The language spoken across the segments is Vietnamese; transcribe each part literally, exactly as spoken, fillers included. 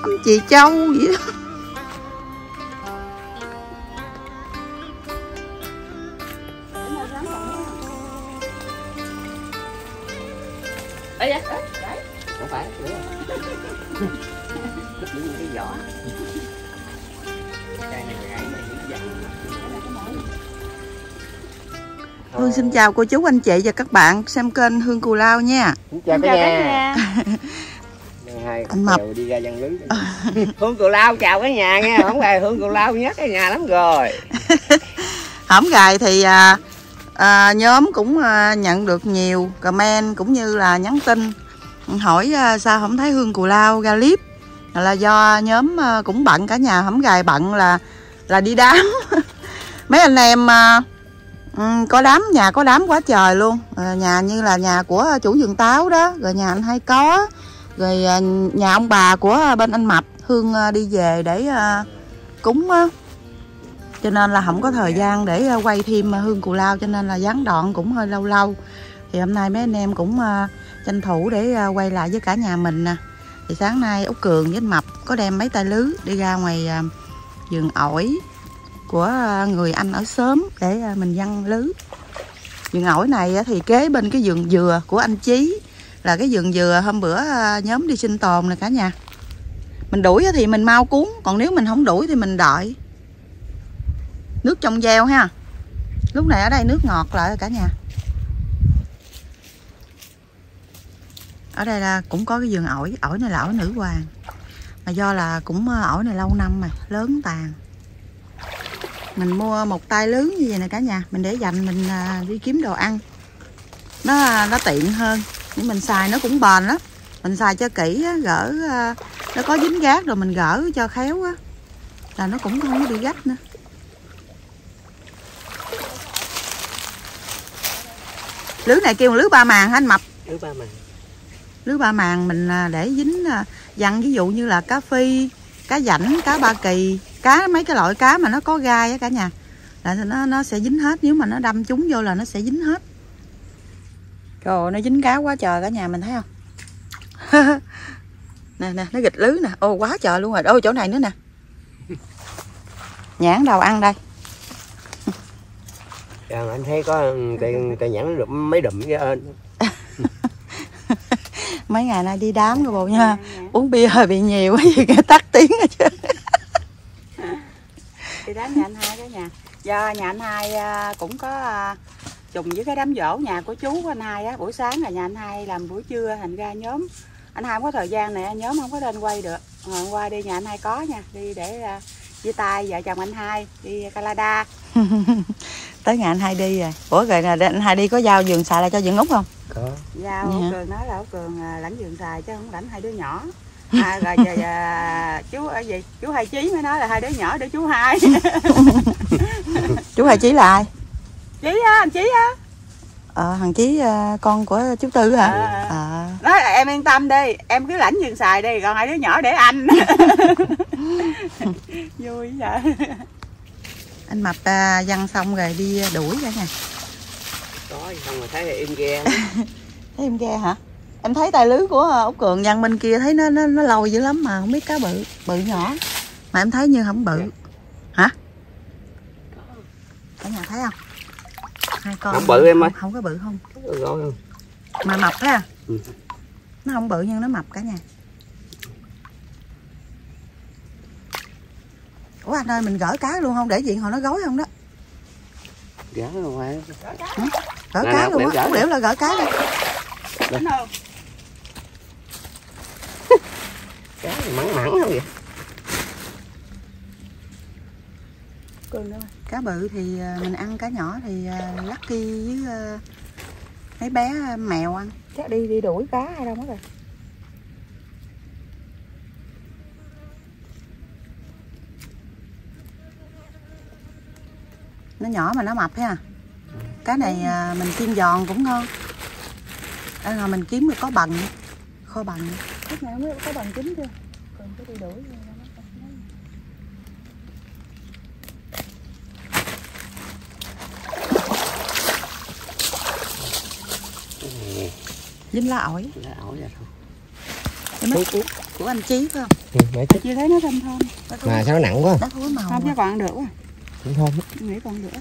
chị Châu vậy đó. Ê da, đấy, không phải, đứt những cái vỏ. Cây này gãy này những dặn. Hương xin chào cô chú anh chị và các bạn xem kênh Hương Cù Lao nha. Xin chào cả nhà. Hai anh Mập đi ra dân lưới. Hương Cù Lao chào cả nhà nha, không phải Hương Cù Lao nhắc cả nhà lắm rồi. Hổm gài thì à, à, nhóm cũng à, nhận được nhiều comment cũng như là nhắn tin hỏi à, sao không thấy Hương Cù Lao ra clip, là do nhóm à, cũng bận, cả nhà Hổm gài bận là là đi đám. Mấy anh em à, có đám, nhà có đám quá trời luôn, à, nhà như là nhà của chủ vườn táo đó, rồi nhà anh Hai Có, rồi à, nhà ông bà của bên anh Mập. Hương à, đi về để à, cúng á, cho nên là không có thời gian để à, quay thêm Hương Cù Lao, cho nên là gián đoạn cũng hơi lâu lâu. Thì hôm nay mấy anh em cũng à, tranh thủ để à, quay lại với cả nhà mình nè. Thì sáng nay Út Cường với anh Mập có đem mấy tay lưới đi ra ngoài à, vườn ổi của người anh ở xóm để mình văng lưới. Vườn ổi này thì kế bên cái vườn dừa của anh Chí, là cái vườn dừa hôm bữa nhóm đi sinh tồn nè cả nhà. Mình đuổi thì mình mau cuốn, còn nếu mình không đuổi thì mình đợi. Nước trong veo ha. Lúc này ở đây nước ngọt lại cả nhà. Ở đây là cũng có cái vườn ổi, ổi này là ổi nữ hoàng. Mà do là cũng ổi này lâu năm mà lớn tàn. Mình mua một tay lưới như vậy nè cả nhà, mình để dành mình đi kiếm đồ ăn. Nó nó tiện hơn, nhưng mình xài nó cũng bền lắm. Mình xài cho kỹ, gỡ nó có dính gác rồi mình gỡ cho khéo á, là nó cũng không có bị gách nữa. Lưới này kêu lưới ba màng hả anh Mập? Lưới ba màng. Lưới ba màng mình để dính dặn, ví dụ như là cá phi, cá dảnh, cá ba kỳ, cá mấy cái loại cá mà nó có gai á cả nhà, là nó nó sẽ dính hết. Nếu mà nó đâm trúng vô là nó sẽ dính hết. Trời ơi, nó dính cá quá trời cả nhà, mình thấy không? Nè nè, nó nghịch lưới nè, ô quá trời luôn rồi. Ô chỗ này nữa nè, nhãn đầu ăn đây. Trời, anh thấy có cây cây nhãn nó mấy đụm với ơn. Mấy ngày nay đi đám rồi bộ nha, uống bia hơi bị nhiều quá gì cái tắt tiếng rồi chứ. Đi đám nhà anh Hai đó nhà. Do nhà anh Hai cũng có trùng với cái đám dỗ nhà của chú của anh Hai á. Buổi sáng là nhà anh Hai làm buổi trưa, thành ra nhóm anh Hai không có thời gian này, nhóm không có lên quay được. Hôm qua đi nhà anh Hai có nha, đi để chia tay vợ chồng anh Hai đi Canada. Tới nhà anh Hai đi rồi. Ủa rồi là anh Hai đi có giao vườn xài lại cho vườn Út không? Có. Giao Út Cường nói là Út Cường lãnh vườn xài chứ không lãnh hai đứa nhỏ. À, rồi giờ, giờ, chú ở gì chú Hai Chí mới nói là hai đứa nhỏ để chú Hai. Chú Hai Chí là ai? Chí á, anh Chí á. Ờ, thằng Chí con của chú Tư hả? À. À. Nói là em yên tâm đi, em cứ lãnh vườn xài đi, còn hai đứa nhỏ để anh. Vui vậy. Anh Mập văng xong rồi đi đuổi cả nhà. Có xong rồi thấy im ghe. Thấy im ghe hả? Em thấy tay lưới của Út Cường văng bên kia thấy nó nó nó lâu dữ lắm mà không biết cá bự bự nhỏ, mà em thấy như không bự. Hả? Cả nhà thấy không? Hai con không bự em ơi. Không, không có bự không? Không. Mà mập ha. Ừ. Nó không bự nhưng nó mập cả nhà. Ủa anh ơi, mình gỡ cá luôn không để chuyện hồi nó gói không đó? Gỡ luôn phải. Gỡ, gỡ cá nào, luôn á, Liễu là gỡ cá đây. Cá mặn mặn không vậy? Cá bự thì mình ăn, cá nhỏ thì Lucky với mấy bé mèo ăn. Chắc đi đi đuổi cá hay đâu mất rồi. Nó nhỏ mà nó mập ha. Cá này mình chiên giòn cũng ngon. Đây là mình kiếm được có bằng, kho bằng. Lúc nào mới có bằng chín chưa? Còn cái đi đuổi. Dính lá ổi. Lá ổi ra thôi. Của, của anh Chí phải không? Mẹ chưa thấy nó thơm thơm. mà sao nó nặng quá. Đất húi màu. Không chứ còn ăn được quá. Cũng thơm. Nghĩ còn được.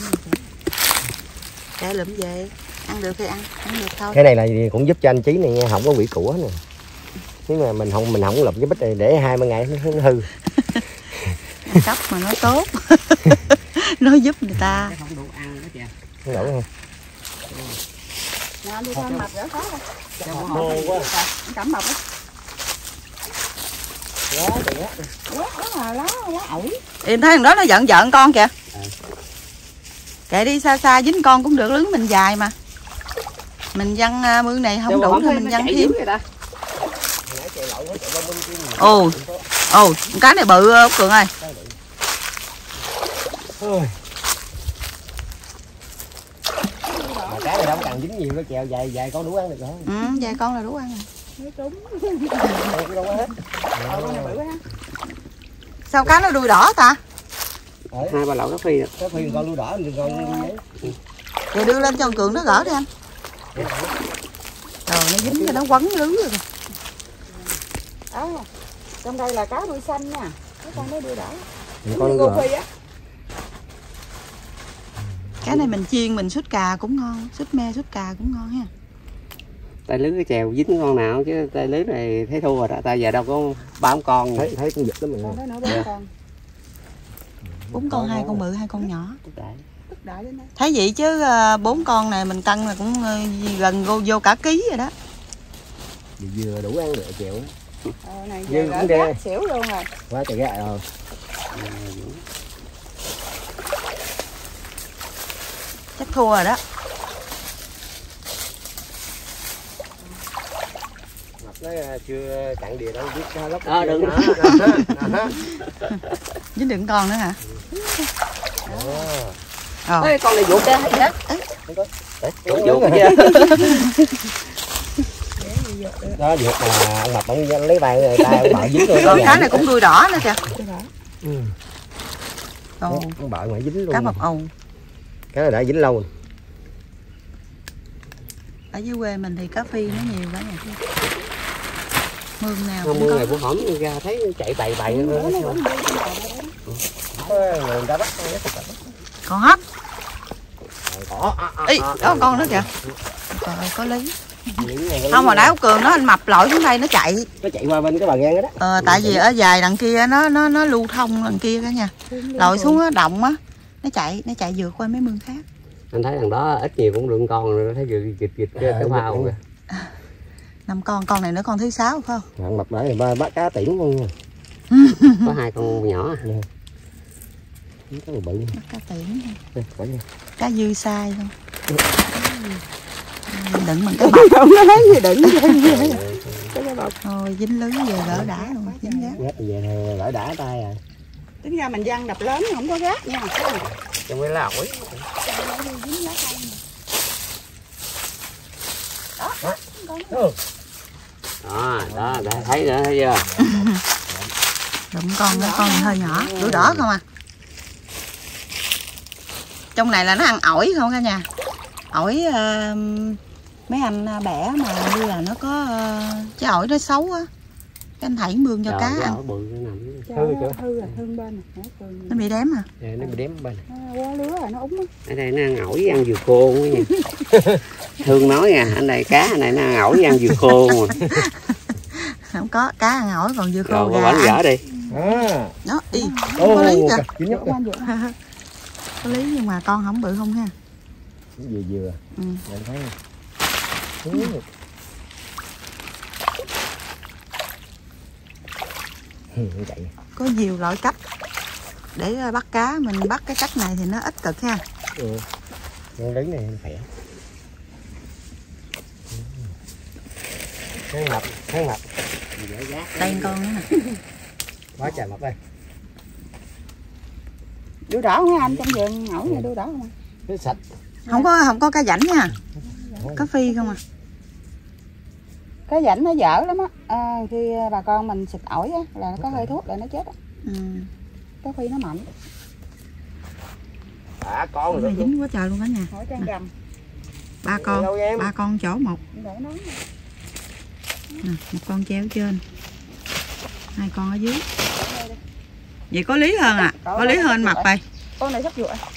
Cái lụm về ăn được thì ăn, ăn được thôi. Cái này là cũng giúp cho anh Chí này nha, không có bị của nè. Nếu mà mình không mình không lụm cái bít này để hai ba ngày nó, nó hư. Cấp mà nó tốt. Nó giúp người ta. Không đủ ăn đó kìa. Nó đủ không? Nè, đi con mập rửa khó không? Khô quá. Cắm mập á. Quá trời á. Quá là lá lá ổi. Em thấy thằng đó nó giận giận con kìa. Kệ đi xa xa dính con cũng được, lưới mình dài mà. Mình văng mương này không đủ thì mình văng thêm. Ồ, ồ, cái này bự Út Cường ơi. Mà cái này không cần dính nhiều, cái chèo dài dài con đủ ăn được rồi. Ừ, dài con là đủ ăn rồi. Sao cá nó đuôi đỏ ta? Hai ba lậu cá phi, cá phi con đuôi đỏ, con đuôi giấy. Rồi đưa lên cho Cường nó gỡ đi anh. Rồi nó dính cho nó quấn lưới rồi. Đó, trong đây là cá đuôi xanh nha. Cái con đó đuôi đỏ. Con đuôi đỏ. Cái này mình chiên mình sút cà cũng ngon, sút me sút cà cũng ngon ha. Tay lưới cái chèo dính con nào chứ tay lưới này thấy thua rồi đó, tay giờ đâu có ba con. Thấy thấy con giật lắm mình. Con đó nữa bốn con. Bốn con, hai con bự, hai con nhỏ. Tức đại đến đây. Thấy vậy chứ bốn con này mình cân là cũng gần vô, vô cả ký rồi đó. Vừa đủ ăn được chèo á. Ờ này giờ gỡ gác xỉu luôn rồi. Quá trời gác rồi. Chắc thua rồi đó. Nó chưa cạn đìa đâu biết sao lắm. Ờ đừng nữa. Dính đựng con nữa hả? Ờ. Ê, con này vuột ra hết Vuột kìa. Đó vuột mà ông Mập ông lấy tay người ta ông bợ dính luôn. Rồi cá này cũng đuôi đỏ nữa kìa. Ừ. Ồ. Ông bợ mà dính luôn. Cá mập ầu. Cái này đã dính lâu rồi. Ở dưới quê mình thì cá phi nó nhiều quá nè. Mương nào cũng mương có. Này cũng hổm ra thấy chạy bày bày nữa. Người ta bắt còn hết. Có. Ý, đó con đó kìa. Trời ơi, có lý. Không mà nãy Út Cường nó anh Mập lội xuống đây nó chạy. Nó chạy qua bên cái bờ ngang đó. Ờ, tại vì ở dài đằng kia nó nó nó lưu thông đằng kia cả nha. Lội xuống á động á, nó chạy nó chạy vượt qua mấy mương khác. Anh thấy thằng đó ít nhiều cũng lượng con rồi, thấy vừa dịch dịch cái cái phao kìa. Năm con, con này nữa con thứ sáu phải không? Thằng Mập để ba bắt cá tiễn luôn nha. Có hai con nhỏ. Nè. Có bự. Bắt cá tiễn. Cá dư sai không? Đựng bằng cái bọc. Không có thấy gì đựng. Thôi dính lưới về gỡ đã luôn, dính gác. Gác về gỡ đã tay rồi. Tính ra mình văng đập lớn không có gác nha. Trong cái lá ổi. Đó. Đó, đó, đó, thấy nữa, thấy chưa? Đụng con nữa, con hơi nhỏ, đuôi đỏ không à. Trong này là nó ăn ổi không cả nhà. Ổi uh, mấy anh bẻ mà như là nó có uh, cái ổi nó xấu á. Cái anh thảy mương cho Trời, cá ăn. Bự nó nằm. Hư chưa? Hư rồi, hư bên này. Nó bị đếm à? Dạ, nó bị đếm bên. Quá lứa rồi, nó úng á. Ở đây nó ăn ổi ăn dừa khô nha. Thương nói à, anh đây cá này nó ăn ổi ăn dừa khô mà. Không có, cá ăn ổi còn dừa khô rồi, gà bánh gỡ đi. À. Đó, đi, có lý kìa. Có lý nhưng mà con không bự không ha. Dừa dừa. Ừ. Mình thấy. Ừ. Có nhiều loại cách để bắt cá, mình bắt cái cách này thì nó ít cực ha. Ừ. Con lớn này khỏe. Kháng mập, kháng mập. Đây con nữa nè. Quá trời mập đây. Đuôi đỏ không anh, trong vườn ổi này đuôi đỏ không? Nó sạch. Không có không có cá rảnh nha. Cá phi không à. Cá rảnh nó dở lắm á. À, khi bà con mình xịt ổi á là nó có hơi thuốc là nó chết á. Ừ. Cá phi nó mạnh. À, con rồi dính quá trời luôn cả nhà. Hỏi trang gầm. Ba con, ba con chỗ một. Nè, một con treo trên. Hai con ở dưới. Vậy có lý hơn à? Có, có lý hơn mập rồi. Con này sắp ruột à?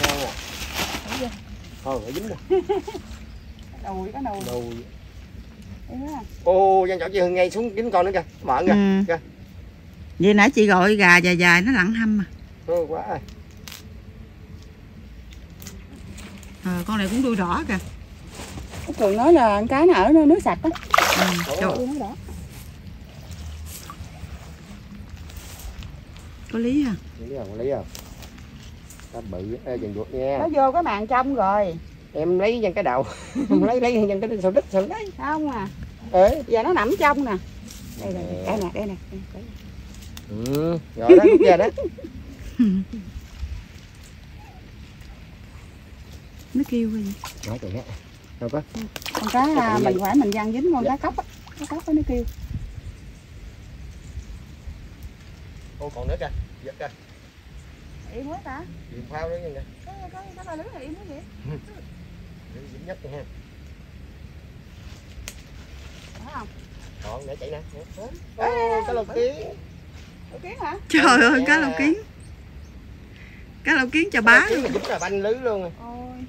Thôi, nó dính rồi. Đùi, có nồi. Đùi. Ô, Giang chọn chị Hương ngay xuống dính con nữa kìa, mở kìa. Ừ. Kìa. Vậy nãy chị gọi gà dài dài nó lặn hâm mà. Ừ, quá rồi. À, con này cũng đuôi đỏ kìa. Út Cường nói là cái nó ở nước sạch á. Ừ. Có lý hả? Lý không? Lý không? Nó bự, ê dừng ruột nha. Nó vô cái màn trong rồi. Em lấy dân cái đầu. Em lấy lấy dân cái sầu đít sầu đấy. Không à. Ê. Giờ nó nằm trong nè. Đây nè, đây nè, đây nè. Ừ, rồi đó, rút ra đó. Nó kêu cái gì? Nói kìa. Đâu có. Con cá là mình phải mình văng dính con cá cóc á. Cá cóc đó nó kêu. Ô còn nữa kìa, giật kìa. Im quá ta. Im phao nữa kìa. Cái cái cái ba lưới này im quá vậy. Dính nhất kìa ha. Phải không? Còn để chạy nè. Ô, cá lầu kiến. Lầu kiến hả? Trời ơi, cá lầu kiến. Cá lầu kiến chà bá luôn. Dính là banh lưới luôn rồi.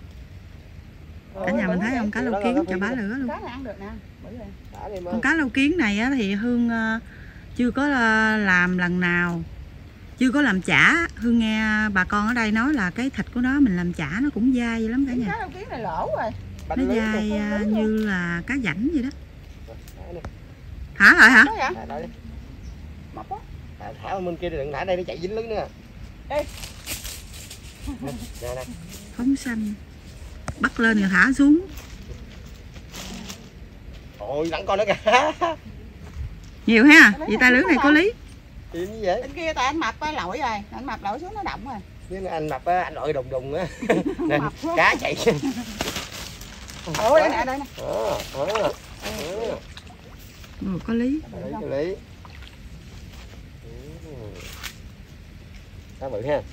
Cả nhà mình thấy không, cá lầu kiến chà bá lửa luôn. Cá này ăn được nè. Con cá lầu kiến này á, thì Hương uh, chưa có uh, làm lần nào, chưa có làm chả. Hương nghe bà con ở đây nói là cái thịt của nó mình làm chả nó cũng dai vậy lắm cả nhà. Cá lầu kiến này lỗ rồi. Nó dai uh, như là cá rảnh vậy đó. Thả lại hả? Mập quá. À, thả bên kia đừng thả đây nó chạy dính lưới nữa. Đây. Nè nè. Phóng xanh. Bắt lên rồi thả xuống. Ôi lặn con nữa kìa. Nhiều ha. Vậy ta lưới này có lý. Gì như vậy? Bên kia tại anh mập á lội rồi, anh mập lội xuống nó động rồi. Chứ anh mập á, anh lội đùng đùng á. Nên cá chạy. Ủa đây nè, đây nè. Ờ, ờ. Ừ, có lý. Có lý. Cá bự ha.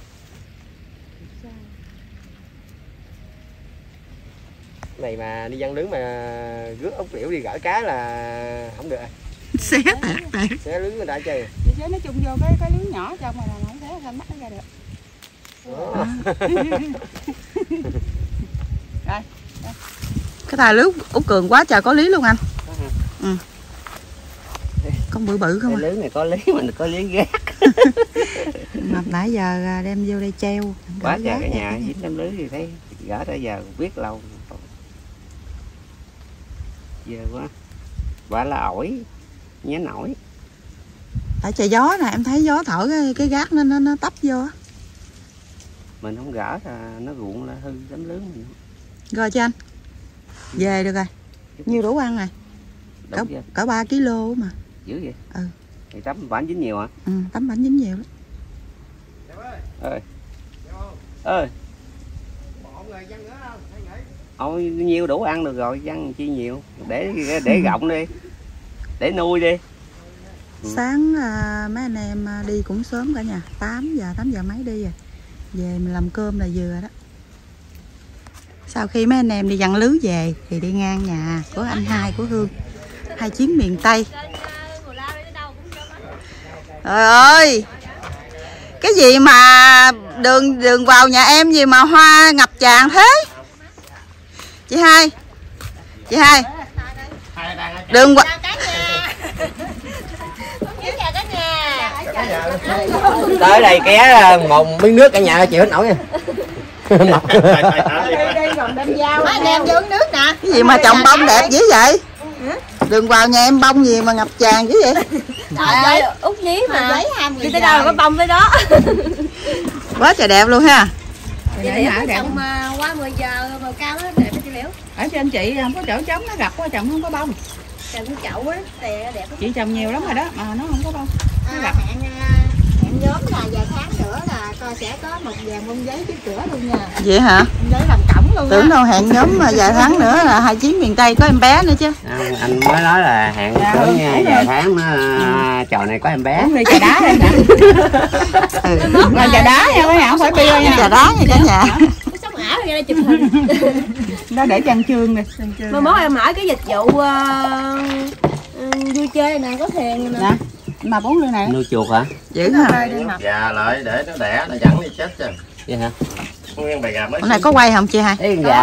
Này mà đi giăng lưới mà rước ốc liễu đi gỡ cá là không được. Xé tẹt tẹt. Xé lưới người ta chơi. Đi chế nó chung vô cái cái lưới nhỏ trong mà là không xé ra mắt nó ra được. À. Rồi. Cái tài lưới Út Cường quá trời có lý luôn anh. Ừ. Con bự bự không à? Lưới này có lý mà có lý gác. Mập nãy giờ đem vô đây treo. Quá trời cả nhà dính đám lưới thì thấy gỡ ra giờ biết lâu. Giờ quá. Quả là ổi, nhé nổi. Tại trời gió nè, em thấy gió thổi cái, cái gác nó nó, nó tấp vô á. Mình không gỡ là nó ruộng là hư đám lưới mình. Rồi cho anh. Về được rồi. Nhiêu đủ ăn rồi. Cả, cả ba ki lô mà. Dữ vậy? Ừ. Thì tấm bánh dính nhiều hả? Ừ, tấm bánh dính nhiều lắm. Ơi. Ơi. Ôi nhiêu đủ ăn được rồi, văng chi nhiều. Để để rộng đi. Để nuôi đi. Ừ. Sáng à, mấy anh em đi cũng sớm cả nhà, tám giờ, tám giờ mấy đi rồi. Về mình làm cơm là vừa đó. Sau khi mấy anh em đi giăng lưới về thì đi ngang nhà của anh hai của Hương. Hai chuyến miền Tây. Trời ơi. Cái gì mà đường đường vào nhà em gì mà hoa ngập tràn thế? Chị hai. Chị hai. Đường qua tới đây ké một miếng nước cả nhà chịu hết nổi nha. Anh em vô uống nước nè. Cái gì mà trồng bông đẹp dữ vậy? Đường vào nhà em bông gì mà ngập tràn dữ vậy? Trời ơi, Út nhí mà. Đi tới đâu là có bông tới đó. Quá trời đẹp luôn ha. Chị Liễu trồng mà qua mười giờ màu cao đó đẹp chị Liễu. Ở trên chị không có chỗ trống nó gặp quá trồng không có bông. Trồng cái chậu á, đẹp lắm. Chị trồng nhiều lắm rồi đó mà nó không có bông. Nó gặp. Hẹn hẹn nhóm là vài tháng nữa là coi sẽ có một dàn bông giấy trước cửa luôn nha. Vậy hả? Giấy làm cổng luôn. Tưởng đâu hẹn nhóm mà vài tháng nữa là hai chuyến miền Tây có em bé nữa chứ. À, anh mới nói là hẹn cỡ nha vài tháng nó trò này có em bé. Uống ly trà đá đây nè. Ừ. Là trà đá nha mấy không phải bia nha. Trà đá nha cả nhà. Cái sống ảo ra đây chụp hình. Đó để chăn chương nè. Mà mốt em mở cái dịch vụ uh, vui chơi nè, có thuyền nè. mà bốn lươn này. Nuôi chuột hả? Dữ hả? Gà lại để nó đẻ nó dẫn đi chết chứ. Vậy hả? Nguyên bầy gà mới. Hôm nay có quay không chị hai? Cái gà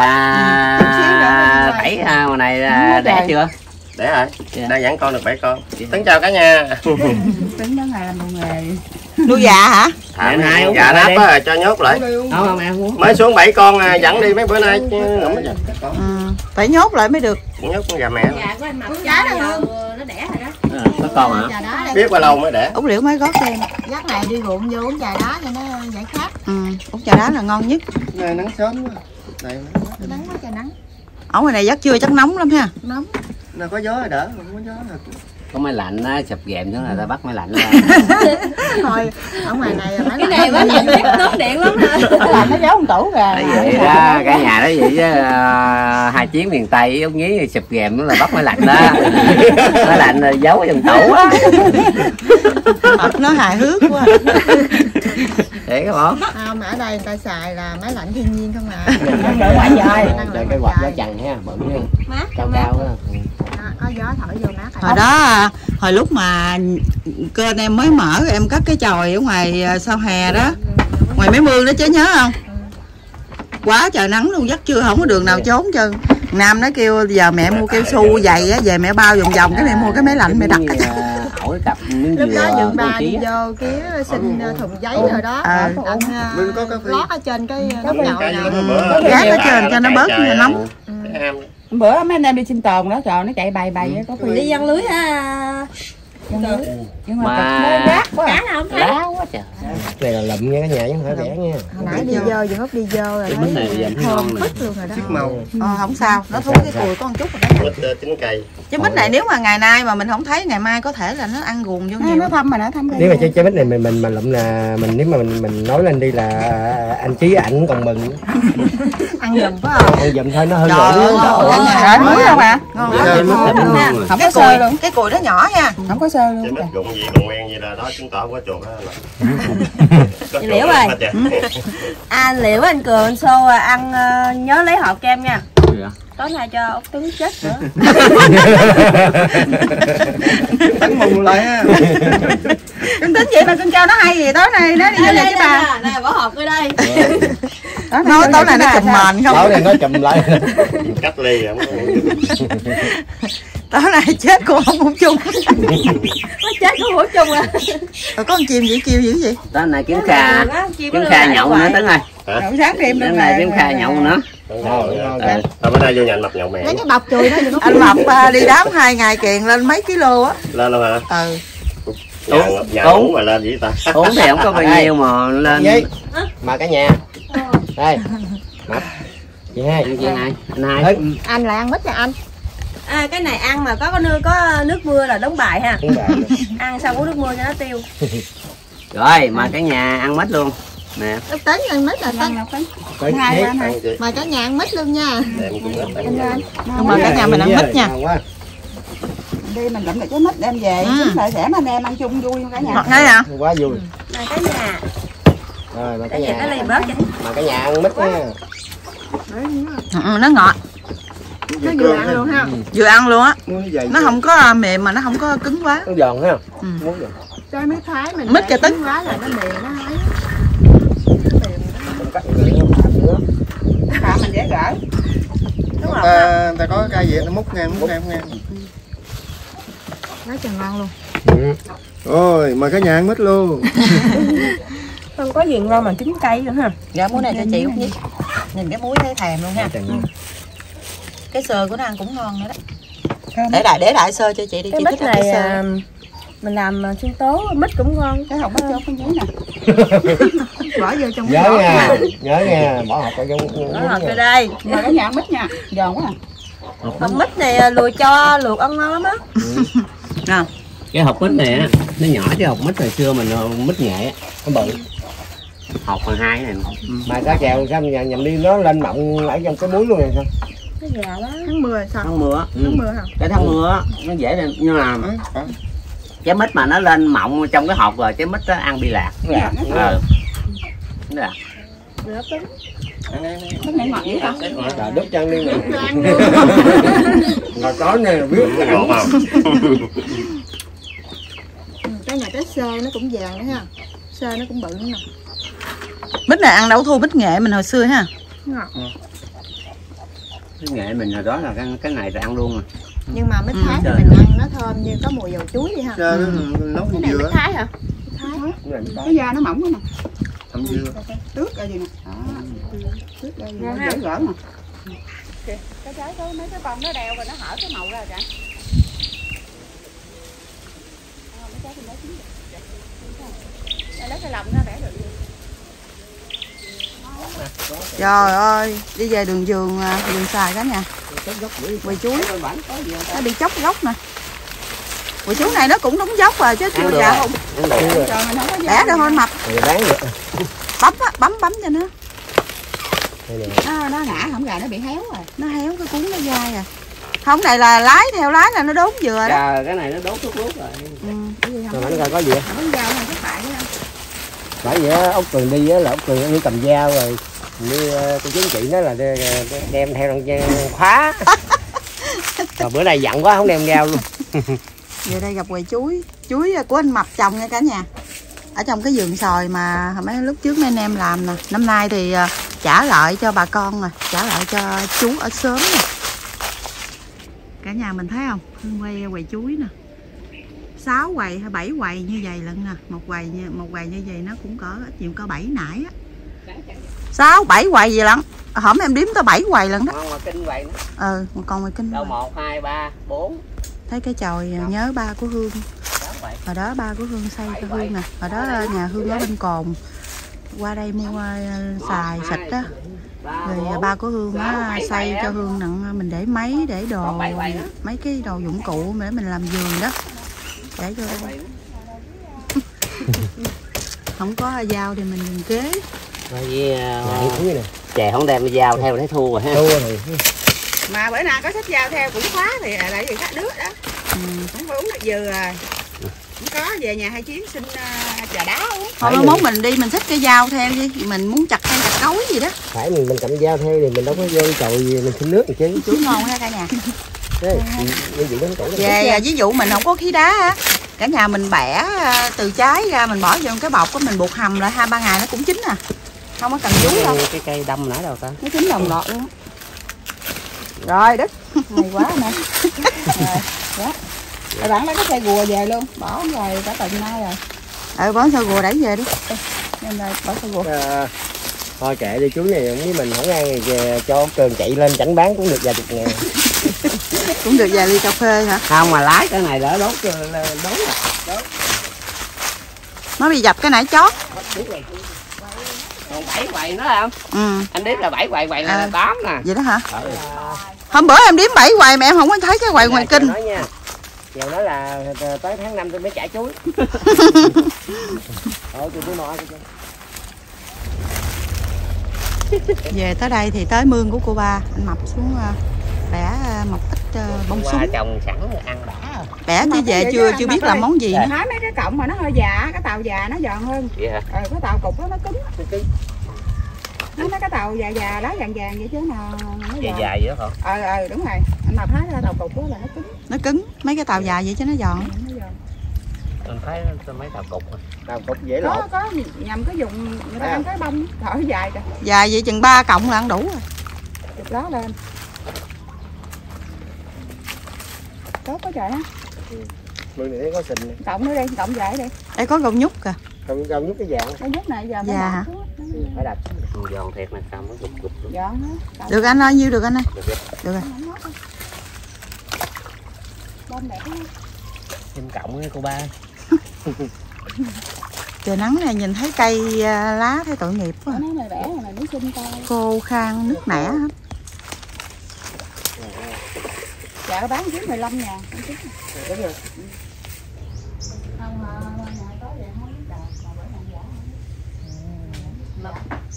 bảy ha, hồi này đẻ chưa? Đẻ rồi. Đang dẫn con được bảy con. Tấn chào cả nhà. Tính đó là làm nghề. Nuôi gà hả? Thả hai gà nắp á cho nhốt lại. Không không em muốn. Mới xuống bảy con dẫn đi mấy bữa nay chứ ngậm hết. Ừ, phải nhốt lại mới được. Nhốt con gà mẹ. Gà của anh Mập trái đó Hương, nó đẻ rồi đó. Có con hả? Biết bao lâu mới đẻ. Út Liễu mới gót cho em. Dắt này đi ruộng vô uống trà đá cho nó giải khát. Ừ, uống trà đá là ngon nhất. Này nắng sớm quá. Đây Nắng quá trời nắng. Ở ngoài này dắt trưa chắc nóng lắm ha. Nóng. nó có gió thì đỡ, không có gió là có máy lạnh á, sụp ghềm nữa là ta bắt máy lạnh ra. Thôi ở ngoài này là cái này mới là biết tốn điện lắm nè. Làm nó giấu con tủ kìa. Vậy đó, cả nhà đó vậy chứ uh, hai chuyến miền Tây ông nhí sụp ghềm nữa là bắt máy lạnh đó. Máy lạnh là giấu trong tủ á. Thật nó hài hước quá. Để cái bỏ. Không, ở đây người ta xài là máy lạnh thiên nhiên không à. Năng lượng mặt trời. Để cái quạt gió chằn ha, bự nha. Mát, cao mát. cao đó. Có gió thổi vô mát. Hồi đó hồi lúc mà kênh em mới mở em cất cái chòi ở ngoài sau hè đó, ngoài mấy mương đó chứ nhớ không? Quá trời nắng luôn, dắt chưa không có đường nào trốn chứ. Nam nó kêu giờ mẹ mua keo su dày á, về mẹ bao vòng vòng cái mẹ mua cái máy lạnh mẹ đặt. Ổi cặp miếng Lúc đó dừa dượng ba chi đi á. vô kia xin thùng giấy rồi đó. Ờ. Anh lót ở trên cái nóc nhậu nè. Gác ở trên cho nó bớt nóng. Bữa mấy anh em đi sinh tồn đó, trời nó chạy bày bày á, có khi Đi giăng lưới ha. nhưng mà Mà rác quá. Cá nào không thấy. lá quá trời. này là lụm nha cả nhà chứ không phải bẻ nha. Hồi nãy đi vô vừa hút đi vô rồi Cái bánh này thấy giờ nó thơm ngon nè. phức luôn rồi đó. Chiếc màu Ờ, không sao, nó thú cái cùi có một chút rồi đó. mít chín cây. Chứ mít này nếu mà ngày nay mà mình không thấy, ngày mai có thể là nó ăn guồng vô nhiều. Nó thâm mà nó thâm. Nếu mà trái trái mít này mình mình mà lụm là mình nếu mà mình mình nói lên đi là anh Chí ảnh còn mừng. Ăn giùm phải không? Ăn giùm thôi nó hơi Trời rượu. ơi, Trời muối không ạ? ngon Dạ, lắm. mít là nó ngon rồi. Không Cái có sơ cùi, luôn. cái cùi nó nhỏ nha. Không có sơ Trái luôn. mít rụng gì còn quen gì là đó chứng tỏ không có chuột đó. Liễu ơi. À, Liễu anh Cường anh Xô ăn uh, nhớ lấy hộp kem nha. Dạ. Tối nay cho ốc trứng chết nữa. Bắn mùng lại á. Cưng tính vậy mà cưng cho nó hay gì tối nay nó đi vô nhà chứ bà. Nè, bỏ hộp ở đây. Nói tối nay nó chùm mền không? Tối này nó chùm lại. Cách ly không có. Tối nay chết cô không uống chung. Nó chết có hủi chung à. Rồi có con chim gì kêu dữ vậy? Tối nay kiếm kha, kiếm kha nhậu nữa Tấn ơi. Đậu sáng đêm Tối nay kiếm kha nhậu nữa. Thôi bữa nay vô nhà anh Mập nhậu mẹ. Lấy cái bọc chùi đó đừng có. Anh Mập à, đi đám hai ngày kiền lên mấy kilo á. Lên luôn hả? Ừ. Nhà, nhà uống mà lên gì ta? Uống thì không có bao nhiêu mà lên. Gì? Mà cả nhà. Đây. Mập. Chị hai. Anh chị hai. Anh hai. Anh lại ăn mít nha anh. À, cái này ăn mà có có nước có nước mưa là đóng bài ha. Đúng rồi. Ăn xong uống nước mưa cho nó tiêu. Rồi mà cả nhà ăn mít luôn. Nè. Lúc tính ăn mít là tính. Coi Hai chị. anh hai. Mời cả nhà ăn mít luôn nha. Em cũng ít ăn. Nhưng mà cả nhà mình ăn mít nha. Ngon quá. Đi mình lụm được cái mít đem về, Ừ. chúng lại sẽ mà anh em ăn chung vui cả nhà. Ngọt ngay à? Quá vui. Mà cả nhà. Rồi mà cả Cả nhà cái ly nhà. bớt cho. Mà cả nhà ăn mít nha. Ừ, nó ngọt. Nó vừa ăn luôn ha. Vừa ăn luôn á. Muốn vậy. Nó không có mềm mà nó không có cứng quá. Nó giòn ha. Ừ. Muốn giòn. Trái mít thái mình Mít để kìa Tính. chín quá là nó mềm nó ấy. Không cắt được nữa, phạm nữa. Phạm mình dễ gỡ. Đúng không? Ta, ta có cây gì nó múc ngang, múc ngang, múc ngang. Quá trời ngon luôn. Ừ. Ôi, mời cả nhà ăn mít luôn. Không có gì ngon mà trứng cây nữa ha. Dạ muối này cho chị Út nhé. Nhìn cái muối thấy thèm luôn ha. Cái sơ của nó ăn cũng ngon nữa đó. Để đại để đại sơ cho chị đi, Cái chị mít thích là cái này sơ. à, mình làm sinh tố mít cũng ngon. Cái hộp mít cho con giấy nè. Bỏ vô trong Nhớ nha, nhớ nha, bỏ hộp vào trong. Bỏ hộp vô đây. Mời cả nhà ăn mít nha. Giòn quá à. Hộp mít này lùi cho luộc ăn ngon lắm á. Nè. Cái hộp mít này á, nó nhỏ chứ hộp mít hồi xưa mình mít nhẹ á, nó bự. Hộp còn hai này. Mà cá chèo sao nhà nhầm đi nó lên mộng ở trong cái muối luôn này sao? Nó già đó. tháng mưa sao? Tháng mưa á. Tháng mưa hả? Cái tháng mưa á, nó dễ lên nhưng mà trái mít mà nó lên mọng trong cái hộp rồi trái mít đó ăn bị lạc. Dạ. Ờ. Đúng rồi. Rửa tính. Mít này ngọt dữ hả? Trời đứt chân đi nè. Ngồi tối này biết ngọt không? cái nhà trái sơ nó cũng vàng nữa ha, sơ nó cũng bự nữa nè. Mít này ăn đâu thua mít nghệ mình hồi xưa ha. Ngọt. Cái nghệ mình hồi đó là cái, cái này là ăn luôn rồi. Nhưng mà mít Ừ. Thái thì mình ăn nó thơm như có mùi dầu chuối vậy ha. Sơ nó nấu Cái như này mít dừa. Thái hả? Thái. Cái da nó mỏng quá nè. Hầm dừa. Tước ra gì nè. Đó. Tước ra gì nó dễ gỡ nè. Cái trái có mấy cái con nó đeo rồi nó hở cái màu ra rồi kìa. Ờ, mấy trái thì mới chín rồi. Đây, lấy cái lòng ra bẻ được. Trời ơi, đi về đường vườn đường xài cả nhà. Quỳ chuối nó bị chóc gốc nè. Quỳ chuối này nó cũng đúng dốc rồi chứ chưa già không. Trời mình không có Bẻ được thôi mập. Rồi bán được. Bấm á, bấm bấm cho nó. nó, nó ngã hổng gà nó bị héo rồi. Nó héo cái cuốn nó dai rồi. Không, này là lái theo lái là nó đốn dừa đó. Trời, cái này nó đốt thuốc lút rồi. Ừ. Rồi bánh coi có gì á. Bánh dao này thất bại đó. Bởi vậy á, Út Cường đi á là Út Cường đi cầm dao rồi như cô chú chị nói là đem theo khóa. Rồi bữa nay giận quá không đem dao luôn. Về đây gặp quầy chuối. Chuối của anh Mập trồng nha cả nhà. Ở trong cái vườn xoài mà mấy lúc trước mấy anh em làm nè. Năm nay thì trả lại cho bà con rồi, trả lại cho chú ở xóm nè. Cả nhà mình thấy không? Hương quay quầy chuối nè. sáu quầy hay bảy quầy như vậy lận nè. Một quầy một quầy như vậy nó cũng có ít nhiều có bảy nải á. sáu bảy quầy gì lận. Hổm em đếm tới bảy quầy lận đó. Ngon mà kinh quầy nữa. Ừ, một con ngoài kinh. Đâu một, hai, ba, bốn. Thấy cái chòi nhớ ba của Hương. Hồi đó ba của Hương xây cho Hương nè. Hồi đó nhà Hương ở bên Cồn. Qua đây mua xài sạch đó. Rồi ba của Hương á xây cho Hương nặng mình để máy, để đồ, mấy cái đồ dụng cụ để mình làm vườn đó. Để cho không có dao thì mình dùng kế. Với uh, chè không đem dao theo thấy thua rồi ha. Thua rồi. Mà bữa nào có sách dao theo cũng khóa thì lại gì khác nước đó. Ừ. Không có uống nước dừa rồi. Không có về nhà hai Chiến xin uh, trà đá uống. Thôi mai mốt mình đi mình xách cái dao theo đi, mình muốn chặt cây chặt cối gì đó. Phải mình mình cầm dao theo thì mình đâu có vô chồi gì mình xin nước gì chứ. Chuối ngon ha cả nhà. Thế, như vậy nó Về ví dụ mình không có khí đá á, cả nhà mình bẻ từ trái ra mình bỏ vô cái bọc của mình buộc hầm lại hai ba ngày nó cũng chín à. Không có cần chuối đâu. Cái cây đâm nãy đâu ta? Nó chín đồng lọt luôn. Rồi Đức, hay quá nè. Rồi, đó. Rồi bạn lấy cái cây gùa về luôn, bỏ rồi cả tuần nay rồi. Ừ, bỏ sơ gùa đẩy về đi. Nên rồi bỏ sơ gùa. À, thôi kệ đi chú này với mình không ăn thì cho Cường chạy lên chảnh bán cũng được vài chục ngàn. Cũng được vài ly cà phê hả? Không mà lái cái này đỡ đốt đốt. Nó bị dập cái nải chót. Còn bảy quầy nữa không? Ừ. Anh đếm là bảy quầy, quầy này À. là tám nè. Vậy đó hả? Ừ. Hôm bữa em đếm bảy quầy mà em không có thấy cái quầy ngoài kinh. Nói nha. Chiều nói là tới tháng năm tôi mới trả chuối. Thôi tôi mò Về tới đây thì tới mương của cô ba, anh Mập xuống bẻ một ít bông Qua súng. trồng sẵn rồi ăn đã rồi. Bẻ chứ về chưa chưa biết làm món gì nữa. Hái mấy cái cọng mà nó hơi già, cái tàu già nó giòn hơn. Vậy hả? Ừ, cái tàu cục đó nó cứng. Nó mấy cái tàu già già đó vàng vàng vậy chứ nào nó Dài giòn. dài vậy đó hả? Ờ ờ đúng rồi. Anh Mập hái ra tàu cục đó là nó cứng. Nó cứng, mấy cái tàu dài vậy chứ nó giòn. Nó giòn. Mình thấy mấy tàu cục rồi. tao cục dễ lột. Có có nhầm có dùng người ta ăn cái bông thở dài kìa. Dài vậy chừng ba cọng là ăn đủ rồi. Chụp lá lên. Tốt quá trời á. Mương này có sình nè. Cộng nữa đi, cộng dài đi. Đây có gầu nhúc kìa. Không không nhúc cái dạng. Cái nhúc này giờ mới Dạ đạp hả? xuống. Phải đạp. Giòn thiệt nè, sao mới gục gục luôn. Giòn á. Được anh ơi, nhiêu được anh ơi. Được rồi. Được rồi. Bông đẹp quá. Thêm cộng với cô ba. Trời nắng này nhìn thấy cây à, lá thấy tội nghiệp quá. Cái này bẻ này mới xinh coi. Khô khan nước nẻ hết. Dạ bán dưới mười lăm ngàn. Đúng rồi. Không mà nhà có vậy không biết đâu mà bữa nào giả.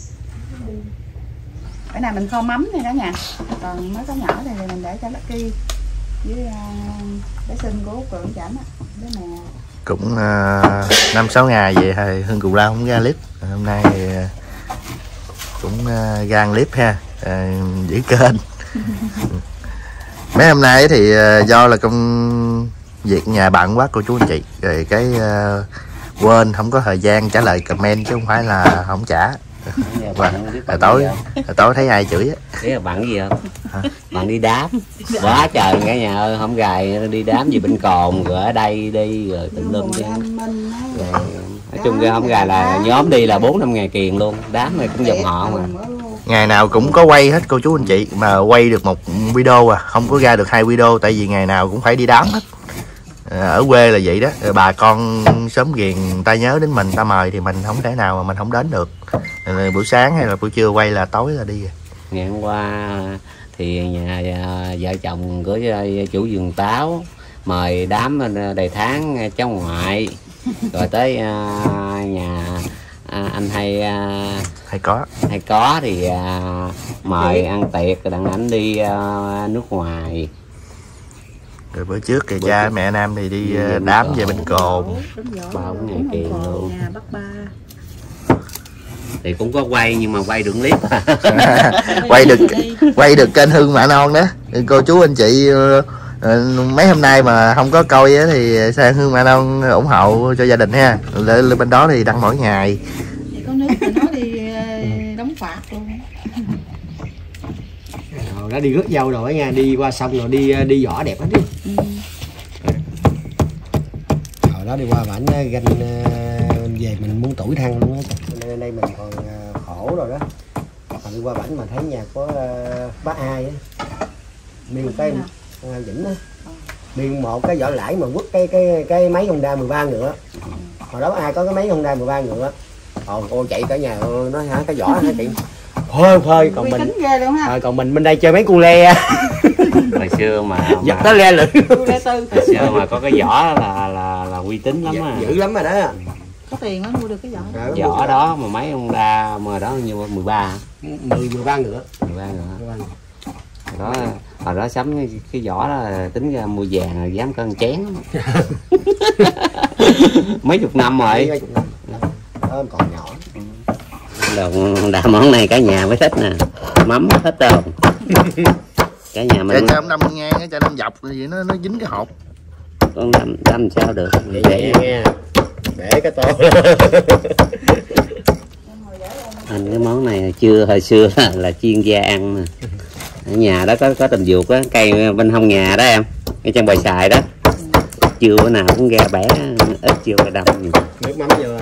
Bữa nay mình kho mắm này đó nha. Còn mới có nhỏ này thì mình để cho Lucky với uh, bé sinh của Phượng chảnh á. Bé mè. Cũng năm uh, sáu ngày vậy thì Hương Cù Lao không ra clip. Hôm nay uh, cũng uh, ra clip ha, uh, giữ kênh. Mấy hôm nay thì uh, do là công việc nhà bận quá cô chú anh chị, rồi cái uh, quên không có thời gian trả lời comment chứ không phải là không trả. Và là tối là tối thấy ai chửi á. Biết là bạn gì không? Hả? Bạn đi đám quá trời cả nhà ơi, không gài đi đám gì bên Cồn rồi ở đây đi rồi tùm lum chứ. Nói chung ra không gài là nhóm đi là bốn năm ngày kiền luôn, đám này cũng dòng họ mà. Ngày nào cũng có quay hết cô chú anh chị, mà quay được một video à, không có ra được hai video, tại vì ngày nào cũng phải đi đám hết. Ở quê là vậy đó, rồi bà con sớm ghiền ta nhớ đến mình, ta mời thì mình không thể nào mà mình không đến được. Rồi buổi sáng hay là buổi trưa quay là tối là đi rồi. Ngày hôm qua thì nhà vợ chồng của chủ vườn táo mời đám đầy tháng cháu ngoại, rồi tới nhà anh hay hay có hay có thì mời ăn tiệc, rồi đặng ảnh đi nước ngoài. Rồi bữa trước thì cha mẹ Nam thì đi đám về bên Cồn ba bốn ngày kiền luôn. Thì cũng có quay nhưng mà quay được clip. quay được quay được kênh Hương Mạ Non đó cô chú anh chị. Mấy hôm nay mà không có coi thì sang Hương Mạ Non ủng hộ cho gia đình ha. Lên bên đó thì đăng mỗi ngày. Vậy có nước thì nó đi đóng phạt luôn. Nó đi rước dâu rồi nha, đi qua sông rồi đi đi vỏ đẹp hết đi. Ừ. Hồi đó đi qua bển ganh về mình muốn tuổi thăng luôn á. Nên đây mình còn khổ rồi đó. Hồi đi qua bển mà thấy nhà có bác Ai á, miên cái Vĩnh á, miên một cái vỏ lãi mà quất cái cái cái máy Honda mười ba ngựa. Hồi đó Ai có cái máy Honda mười ba ngựa. Còn cô chạy cả nhà nói hả cái vỏ hả chị. Thôi thôi còn mình à, còn mình bên đây chơi mấy cu le. Hồi xưa mà giật tới le lửng. Hồi xưa mà có cái vỏ là là là uy tín lắm á. Dữ lắm rồi đó. Có tiền mới mua được cái vỏ. Đó, vỏ đó mà mấy ông đa mà đó như mười ba mười mười ba ngựa. mười ba ngựa. Đó hồi đó sắm cái, cái vỏ đó tính ra mua vàng rồi dám cân chén. Mấy chục năm rồi. Mấy chục năm. Đó còn nhỏ. Đồ đà món này cả nhà mới thích nè, mắm hết đâu. Cả nhà mình cho đâm ngang cho đâm dọc gì nó nó dính cái hột. Con đâm đâm sao được vậy để nghe để cái tô. Anh cái món này chưa hồi xưa là, là chuyên gia ăn nè. Ở nhà đó có có tình dục á, cây bên hông nhà đó em, cái trong bời xài đó, chưa bữa nào cũng ra bẻ ít chưa cái đâm nhiều. Nước mắm chưa?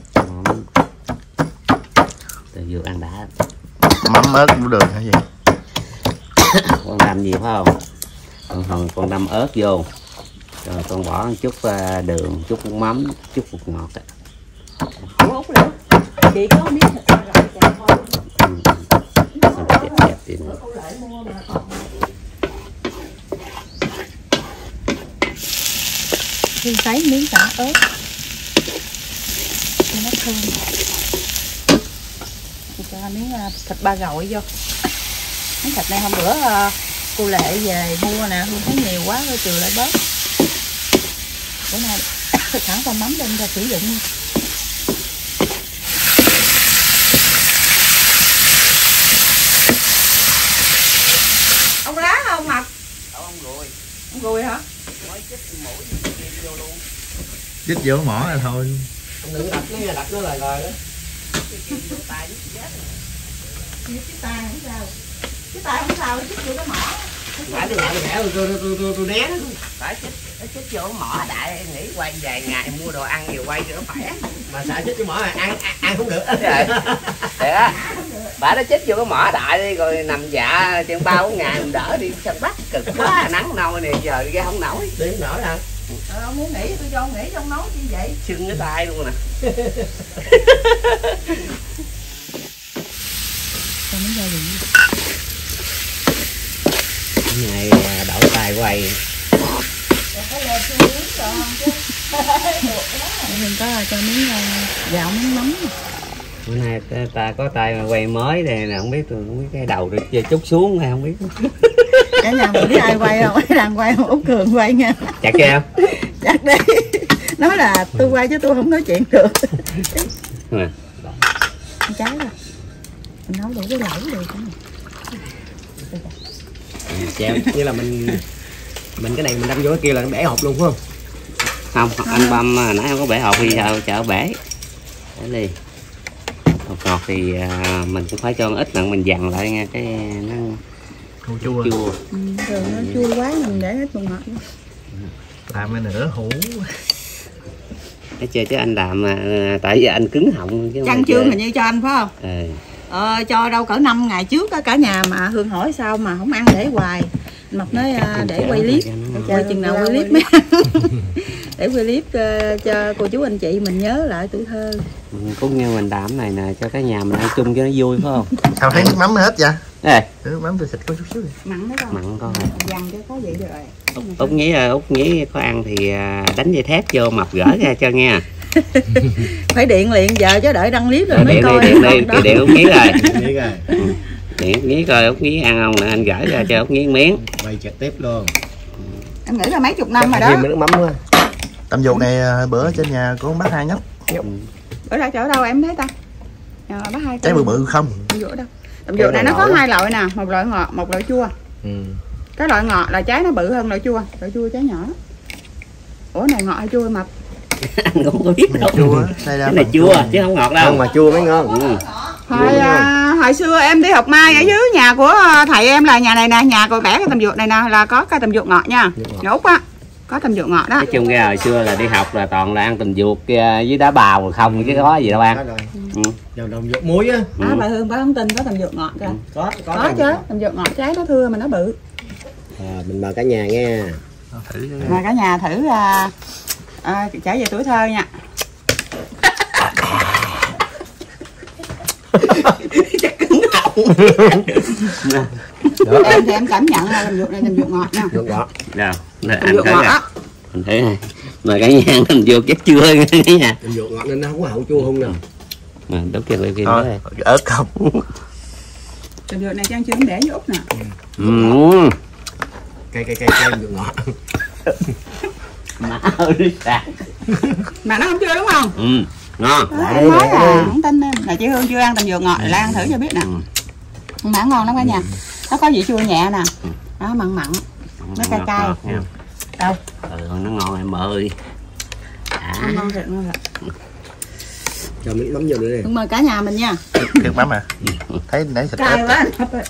Vừa ăn đã. Mắm ớt cũng được hả gì? Con đâm gì phải không? Con còn con đâm ớt vô, rồi con bỏ một chút đường, chút nước mắm, chút bột ngọt. Ủa nữa. Chị có miếng thịt ba gạo chả thôi. Ừ. Đẹp đẹp thì nữa. Khi sấy miếng xả ớt cho nó thơm. Cho miếng thịt ba gội vô. Miếng thịt này hôm bữa cô Lệ về mua nè, Hương thấy nhiều quá rồi trừ lại bớt. Bữa nay thẳng con mắm đem ra sử dụng luôn. Ông lá không mập? Ông gùi. Ông gùi hả? Dít vô mỏ là thôi. Ông đừng đặt nó nha, đặt nó là rồi đó. Cái tay không sao. Cái tay không sao, chích vô cái mỏ. Phải tôi lại tôi tôi tôi tôi tôi né. Phải chích chích vô cái mỏ đại nghĩ quay vài ngày mua đồ ăn nhiều quay cho nó khỏe. Mà sợ chích cái mỏ này ăn ăn, ăn không được. Thiệt á. Bà nó chích vô cái mỏ đại đi rồi nằm dạ chừng ba bốn ngày mình đỡ đi sao bắt cực quá nắng nôi này giờ ra không nổi. Đi không nổi hả? Ờ, ông muốn nghỉ tôi cho ông nghỉ trong nấu chi vậy? Sưng cái tay luôn nè. Cho miếng gia vị. Cái này đổi tay quay. Mình có cho miếng gạo miếng mắm. Bữa nay ta có tay mà quay mới đây nè, không biết tôi không biết cái đầu được chút xuống hay không biết. Cả nhà mình biết ai quay không? Ai đang quay không? Út Cường quay nha. Chặt kia không? Chặt đi. Nói là tôi quay chứ tôi không nói chuyện được. Nè. Trái rồi. Mình nấu đủ cái lẩu được cái này. Chém như là mình mình cái này mình đâm vô cái kia là nó bẻ hột luôn phải không? Không, anh băm nãy không có bể hột, bây giờ chợ bể để đi. Hột ngọt thì à, mình cũng phải cho ít nặng, mình dằn lại nha, cái nó Hủ chua. chua. Ừ, thường nó chua quá mình để hết bột ngọt. Làm cái nữa hủ. Thấy chưa chứ anh làm mà tại vì anh cứng họng chứ. Chăn chương hình như cho anh phải không? Ừ. Ờ, cho đâu cỡ năm ngày trước á, cả nhà mà Hương hỏi sao mà không ăn để hoài. Mập nói à, để quay clip, quay chừng nào quay clip mấy để quay clip uh, cho cô chú anh chị mình nhớ lại tuổi thơ. Cũng như mình làm này nè cho cả nhà mình ăn chung cho nó vui phải không? Sao thấy nước mắm hết vậy? Ê, Nước mắm tôi xịt có chút xíu. Mặn đó con. mặn con. Dằn cho có vậy được rồi. Út, Út nghĩ là Út nghĩ có ăn thì đánh dây thép vô mập gỡ ra cho nha. Phải điện liền giờ chứ đợi đăng clip rồi Rồi mới điện coi. đi, điện đi, điện, điện Út nghĩ rồi. Nghĩ rồi. Điện nghĩ coi Út nghĩ ăn không nè, anh gỡ ra cho Út nghĩ miếng. Quay trực tiếp luôn. Em nghĩ là mấy chục năm rồi Thêm đó. nước mắm quá. Tầm ruột này bữa trên nhà của bác hai nhóc. Ở đây chỗ đâu em thấy ta? Nhà bác hai Trái bự bự không? tầm ruột đâu? Tầm ruột này nó có hai loại nè, một loại ngọt, một loại chua. Ừ. Cái loại ngọt là trái nó bự hơn loại chua, loại chua trái nhỏ. Ủa này ngọt hay chua mập? Anh cũng có biết đâu. Chua á, đây là Cái này chua chứ không ngọt đâu. Không mà chua mới ngon. Ừ. Hồi, à, hồi xưa em đi học mai ở dưới nhà của thầy em là nhà này nè, nhà cô bẻ cái tầm ruột này nè là có cái tầm ruột ngọt nha. Nhà Út á, có tầm ruột ngọt đó. Nói chung ra hồi xưa là đi học là toàn là ăn tầm ruột với đá bào không chứ có gì đâu ăn. Ừ. Dầu đồng ruột muối á. À, bà Hương bà không tin có tầm ruột ngọt kìa. Có, có. Có chứ, tầm ruột ngọt trái nó thưa mà nó bự. À, mình mời cả nhà nghe. thử Mà cả nhà thử à, à, trở về tuổi thơ nha. Em thì em cảm nhận là tầm ruột này tầm ruột ngọt nha. Ruột ngọt. Đâu, nè, Tầm anh ruột thấy ngọt nè. á. Anh thấy này. Mà cả nhà ăn tầm ruột chắc chưa nha. Ruột ruột ngọt nên nó không có hậu chua không nè. Mà đốt kia lại kia thôi, nữa. ớt không. Tầm ruột này trang chưa để với Út nè. Ừ. Cây cây cây cây ruột ngọt. Má ơi sạc. Mà nó không chưa đúng không? Ừ, ngon. Đó, em nói là không tin em. Là chị Hương chưa ăn tầm ruột ngọt, là ăn thử cho biết nè. Mà ngon lắm cả nhà. Nó có vị chua nhẹ nè. Đó mặn mặn. Nó cay cay. Đâu? Ừ, nó ngon em ơi. À. Ngon thiệt, ngon thiệt. Cho miếng mắm vô nữa đi. Mời cả nhà mình nha. Nước mắm à? Thấy nãy xịt Cay ớt. quá.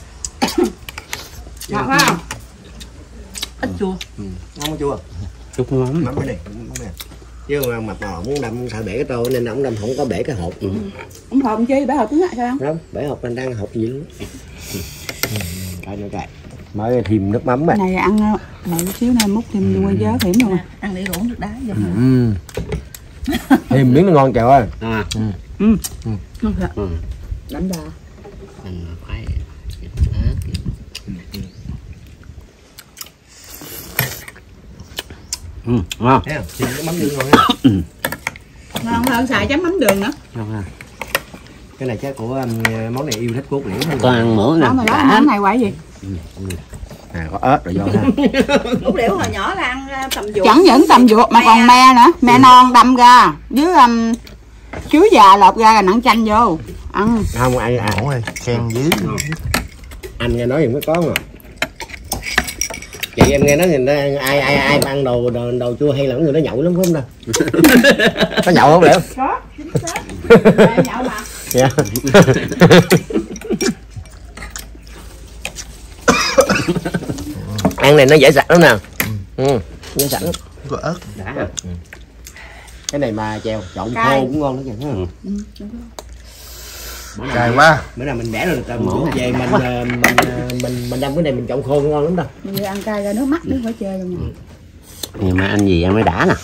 Ngọt quá không? Ít chua. Ừ. Ngon không chua? Chút mắm. Mắm cái này. Mắm này. Chứ mà mập mà muốn đâm thợ bể cái tô nên ông đâm không có bể cái hột. Ừ. Ông hộp chi, bể hộp cứng lại sao không? Không, bể hột mình đang hột gì luôn. Cay nữa cay. Mới thêm nước mắm à. Này ăn này chút xíu này múc thêm quay gió hiểm luôn. Ăn để rỗng nước đá vô. Ừ. Thêm miếng nó ngon trời ơi. À. Ừ. Ừ. Ngon thiệt. Ừ. Đánh đà. Mình phải ừ, ngon. Thấy không? Thêm nước mắm vô ngon ha. Ngon hơn xài chấm mắm đường nữa. Ngon ha. Cái này chắc của um, món này yêu thích cốt liễu hơn. Có ăn mỡ nè. Đó mà đó món này quậy gì? À có ớt rồi vô ha. Cốt liễu hồi nhỏ là ăn à, tầm ruột. Chẳng những tầm ruột mà còn me nữa, me non đâm ra với um, chuối già lột ra là nặng chanh vô. Ăn. Không ai à, Ổn rồi, khen dữ. anh nghe nói gì mới có mà. Chị em nghe nói người ta ai ai ai mà ăn đồ đồ, đồ chua hay là người đó nhậu lắm phải không nào? Có nhậu không Liễu? Có, chính xác. Nhậu mà. Dạ. Ăn này nó dễ sạch lắm nè. Ừ, dễ sạch lắm. Có ớt. Đã. Cái này mà chèo trộn Cay. khô cũng ngon lắm nha. Ừ. Cay quá. Bữa nào mình bẻ rồi tầm về mình ờ, mình ờ, mình mình đâm cái này mình trộn khô ngon lắm đâu. Mình đi ăn cay ra nước mắt đứa phải chơi luôn nha. Nhưng mà ăn gì ăn mới đã nè.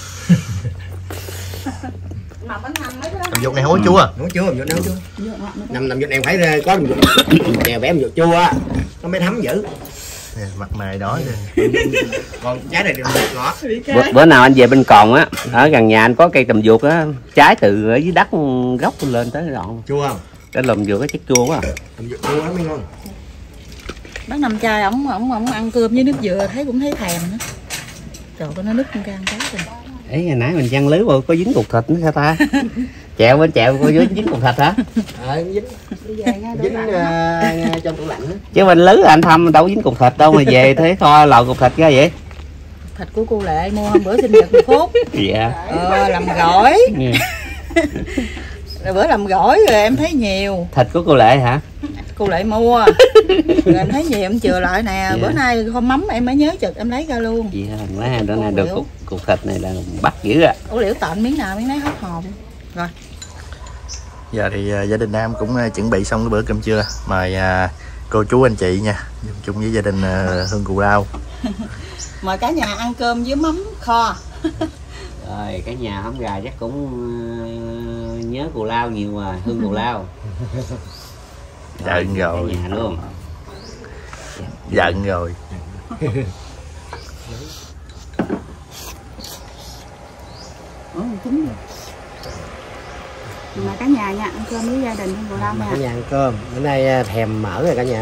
Mà bánh năm mấy cái đó. Tầm ruột này không có chua. Nấu chua, nấu chua. Vô ngọt nữa. Nằm nằm vô em phải có chèo bẻ một chua á, nó mới thấm dữ. Nè, mặt mày đói rồi. Còn trái này thì ngọt. Bữa, bữa nào anh về bên Còn á, ở gần nhà anh có cây tầm ruột á, trái từ ở dưới đất gốc lên tới đoạn. Chua không? Cái lùm ruột cái chất chua quá. Tầm ruột chua lắm mới ngon. Bác Năm Trai ổng ổng ổng ăn cơm với nước dừa thấy cũng thấy thèm nữa. Trời ơi nó nứt con can cái rồi. Ấy hồi nãy mình chăn lưới vô có dính cục thịt nữa sao ta? Chèo bên chèo có dính dính cục thịt hả? Ờ, dính dính uh, trong tủ lạnh á. Chứ bên lưới anh thăm đâu có dính cục thịt đâu mà về thấy kho lò cục thịt ra vậy? thịt của cô Lệ mua hôm bữa sinh nhật một phút. Dạ. Ờ, làm gỏi. Rồi bữa làm gỏi rồi em thấy nhiều. Thịt của cô Lệ hả? Cô Lệ mua. Rồi em thấy nhiều em chừa lại nè. Bữa nay hôm mắm em mới nhớ chực em lấy ra luôn. Dạ, mấy hàng đó này được cục, cục thịt này là bắt dữ à. Ủa liễu tận miếng nào miếng nấy hết hồn. Rồi. Giờ thì uh, gia đình Nam cũng uh, chuẩn bị xong cái bữa cơm trưa. Mời uh, cô chú anh chị nha, chung với gia đình uh, Hương Cù Lao. Mời cả nhà ăn cơm với mắm kho. Rồi cả nhà hóng gà chắc cũng uh, nhớ Cù Lao nhiều mà, Hương Cù Lao. Giận rồi. Cả nhà luôn. Giận rồi. Ủa, chín rồi. Mà cả nhà nha, ăn cơm với gia đình Hương Cù Lao nha. Cả nhà ăn cơm, bữa nay thèm mỡ rồi cả nhà.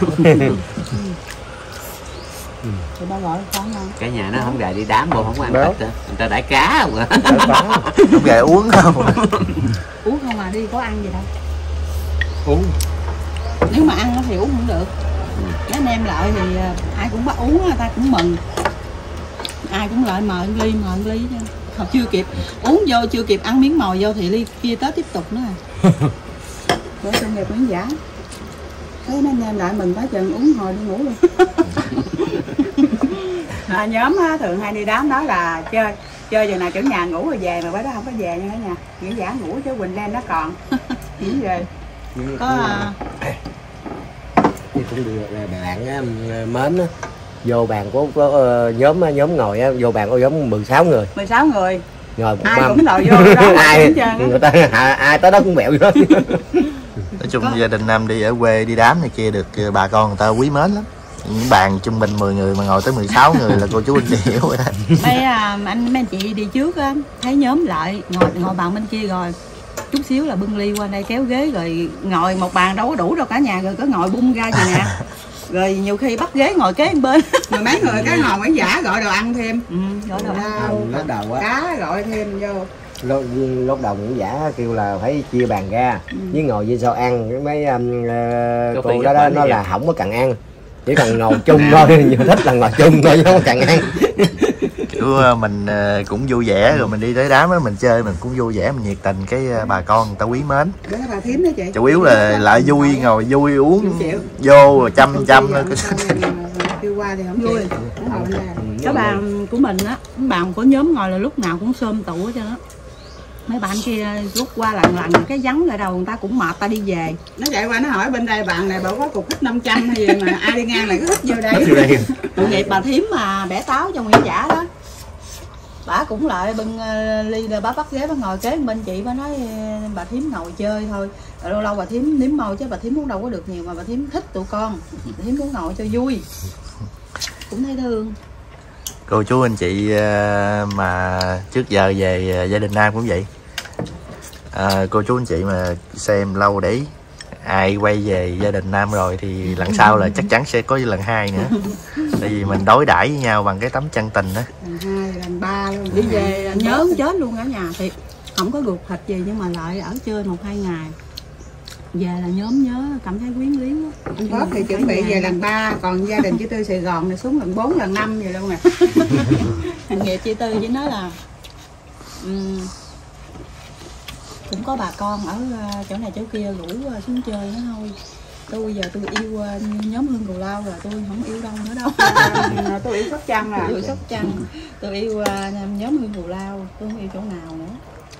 Thì ba gọi con không? Cả nhà nó hóng gà đi đám bộ không ăn thịt hả? Người ta đãi cá không hả? Hóng gà uống không? Uống không mà đi có ăn gì đâu. Uống. Nếu mà ăn thì uống cũng được. Nếu anh em lại thì ai cũng bắt uống, người ta cũng mừng. Ai cũng lại mời ly mời ly chứ. Không chưa kịp uống vô chưa kịp ăn miếng mồi vô thì ly kia tới tiếp tục nữa à. Bữa sinh nhật miếng giả. Thấy mấy anh em lại mừng quá chừng uống hồi đi ngủ luôn. À, nhóm á, thường hay đi đám đó là chơi chơi giờ nào chỗ nhà ngủ rồi về, mà bữa đó không có về nha cả nhà. Nghĩa giả ngủ chứ Quỳnh Lan nó còn nghỉ về. Có à... Thì cũng được là bạn á, mến á, vô bàn của, của uh, nhóm nhóm ngồi á, vô bàn có nhóm mười sáu người. mười sáu người. Ngồi ai mâm. cũng ngồi vô đó. Ai người ta ai tới đó cũng bẹo vô. Nói chung có. Gia đình Nam đi ở quê đi đám này kia được bà con người ta quý mến lắm. Những bàn trung bình mười người mà ngồi tới mười sáu người là cô chú anh chị hiểu rồi đó. Mấy à, anh mấy anh chị đi trước á, thấy nhóm lại ngồi ngồi bàn bên kia rồi chút xíu là bưng ly qua đây kéo ghế rồi ngồi một bàn đâu có đủ đâu cả nhà, rồi có ngồi bung ra gì nè. Rồi nhiều khi bắt ghế ngồi kế bên. Mười mấy người cái ngồi mấy giả gọi đồ ăn thêm. Ừ, gọi đồ ăn. Lúc đầu á. Cá gọi thêm vô. Lúc, lúc đầu cũng giả kêu là phải chia bàn ra, ừ. với ngồi với sao ăn cái mấy um, uh, cô đó, đó nó là không có cần ăn, chỉ cần ngồi chung thôi. Thích là ngồi chung thôi chứ không có cần ăn. Kiểu mình cũng vui vẻ rồi mình đi tới đám đó mình chơi mình cũng vui vẻ mình nhiệt tình cái bà con người ta quý mến. Đó bà thím đó chị. Chủ yếu là lại vui ngồi vui uống vô rồi chăm chăm thôi. Kêu qua thì không vui. Cái bàn của mình á, bàn của nhóm ngồi là lúc nào cũng xôm tụ hết trơn á. Mấy bạn kia rút qua lần lần cái vắng lại đầu người ta cũng mệt ta đi về. Nó chạy qua nó hỏi bên đây bạn này bảo có cục hít năm trăm hay gì mà ai đi ngang lại cứ hít vô đây. Tội nghiệp bà thím mà bẻ táo trong nghĩa giả đó. Bà cũng lại bưng uh, ly rồi bà bắt ghế bà ngồi kế bên chị, bà nói bà thím ngồi chơi thôi. Rồi lâu lâu bà thím nếm môi chứ bà thím cũng đâu có được nhiều, mà bà thím thích tụi con. Bà thím muốn ngồi cho vui. Cũng thấy thương. Cô chú anh chị mà trước giờ về gia đình Nam cũng vậy. À, cô chú anh chị mà xem lâu để ai quay về gia đình Nam rồi thì lần sau là chắc chắn sẽ có lần hai nữa. Tại vì mình đối đãi với nhau bằng cái tấm chân tình đó. Lần hai, lần ba luôn. Đi về là nhớ chết luôn cả nhà. Thì không có ruột thịt gì nhưng mà lại ở chơi một hai ngày. Về là nhóm nhớ cảm thấy quyến luyến quá. Có thì chuẩn bị về lần ba, còn gia đình chị Tư Sài Gòn này xuống lần bốn lần năm vậy luôn nè. Hành nghiệp chị Tư chỉ nói là um, cũng có bà con ở chỗ này chỗ kia rủ xuống chơi nó thôi. Tôi giờ tôi yêu nhóm Hương Cù Lao rồi, tôi không yêu đâu nữa đâu. Tôi yêu Sóc Trăng à. Tôi yêu Sóc Trăng. Tôi yêu nhóm Hương Cù Lao, tôi không yêu chỗ nào nữa.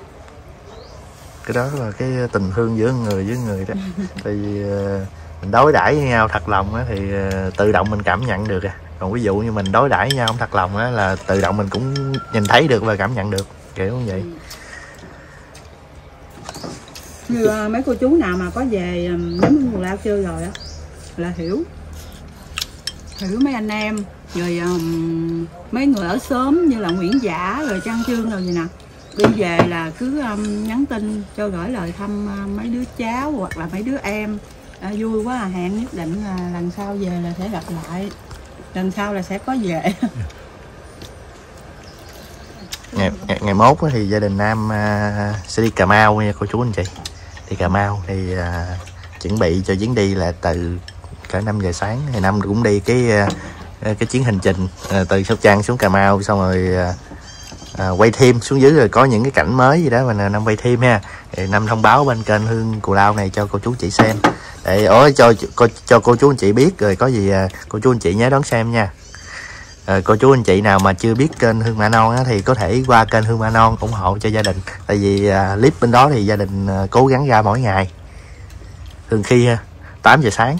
Cái đó là cái tình thương giữa người với người đó. Tại vì mình đối đãi với nhau thật lòng á thì tự động mình cảm nhận được à. Còn ví dụ như mình đối đãi với nhau không thật lòng á là tự động mình cũng nhìn thấy được và cảm nhận được, kiểu như vậy. Như uh, mấy cô chú nào mà có về um, nhóm Hương Cù Lao chơi rồi á là hiểu hiểu mấy anh em rồi um, mấy người ở xóm như là Nguyễn Giả rồi Trang Trương rồi gì nè, đi về là cứ um, nhắn tin cho gửi lời thăm uh, mấy đứa cháu hoặc là mấy đứa em. À, vui quá à, hẹn nhất định là lần sau về là sẽ gặp lại, lần sau là sẽ có về. Ngày, ngày, ngày mốt thì gia đình Nam uh, sẽ đi Cà Mau nha cô chú anh chị. Đi Cà Mau thì uh, chuẩn bị cho chuyến đi là từ cỡ năm giờ sáng thì Nam cũng đi cái uh, cái chuyến hành trình từ Sóc Trăng xuống Cà Mau, xong rồi à, quay thêm xuống dưới rồi có những cái cảnh mới gì đó mình Năm quay thêm ha. Thì Năm thông báo bên kênh Hương Cù Lao này cho cô chú chị xem, để ối cho cho cho cô chú anh chị biết, rồi có gì cô chú anh chị nhớ đón xem nha. À, cô chú anh chị nào mà chưa biết kênh Hương Mã Non á, thì có thể qua kênh Hương Mã Non ủng hộ cho gia đình, tại vì à, clip bên đó thì gia đình à, cố gắng ra mỗi ngày, thường khi ha, tám giờ sáng.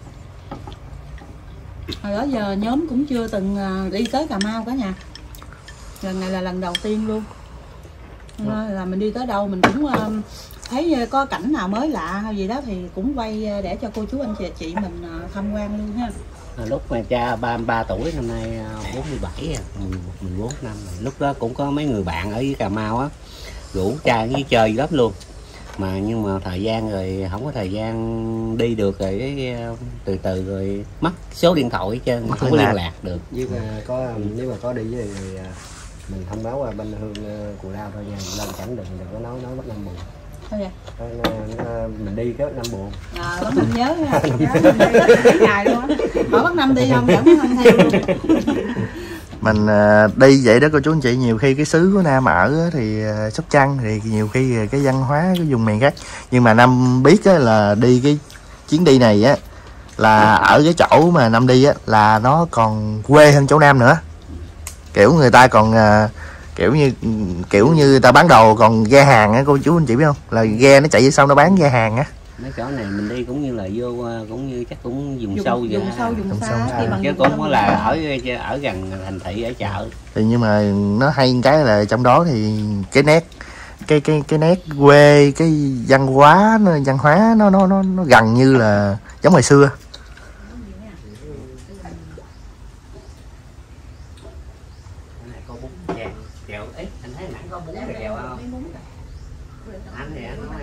Hồi đó giờ nhóm cũng chưa từng đi tới Cà Mau cả nhà, lần này là lần đầu tiên luôn. Nên là mình đi tới đâu mình cũng thấy có cảnh nào mới lạ hay gì đó thì cũng quay để cho cô chú anh chị chị mình tham quan luôn ha. Lúc mà cha ba mươi ba tuổi, năm nay bốn mươi bảy, mười bốn năm. Lúc đó cũng có mấy người bạn ở dưới Cà Mau á rủ cha với chơi lắm luôn, mà nhưng mà thời gian rồi không có thời gian đi được, rồi từ từ rồi mất số điện thoại hết trơn, không có liên lạc được. Với có nếu mà có đi với thì mình thông báo qua bên Hương Cù Lao thôi nha, lên cảnh đừng đừng có nói nói mất năm buồn. Thôi vậy? Nó, nó, mình đi cái năm buồn. À, bắt năm nhớ nha. Ngày luôn á. Hỏi bắt năm đi không dẫn bắt năm theo luôn. Mình uh, đi vậy đó cô chú anh chị, nhiều khi cái xứ của Nam ở thì uh, Sóc Trăng thì nhiều khi cái văn hóa cái vùng miền khác, nhưng mà Nam biết á, là đi cái chuyến đi này á là ở cái chỗ mà Nam đi á là nó còn quê hơn chỗ Nam nữa, kiểu người ta còn uh, kiểu như kiểu như người ta bán đồ còn ghe hàng á cô chú anh chị biết không, là ghe nó chạy về sau nó bán ghe hàng á. Mấy chỗ này mình đi cũng như là vô cũng như chắc cũng vùng, dùng sâu vậy, dùng sâu dùng xa à, chứ cũng có là ở ở gần thành thị ở chợ. Thì nhưng mà nó hay cái là trong đó thì cái nét cái cái cái nét quê, cái văn hóa nó văn hóa nó nó nó nó gần như là giống hồi xưa. Anh thì anh nói